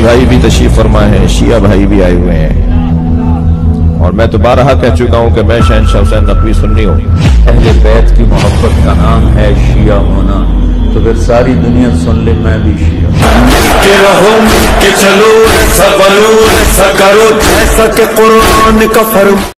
सुन्नी भाई भी तशरीफ फरमा है, शिया भाई भी आए हुए हैं। और मैं तो बारहा कह चुका हूं कि मैं शहंशाह हुसैन नकवी सुन्नी हूं। अहले बैत की मोहब्बत का नाम है शिया होना, तो फिर सारी दुनिया सुन ले मैं भी शिया। चलो ऐसा करो ऐसा करो, ऐसा के कुरान का फर्म।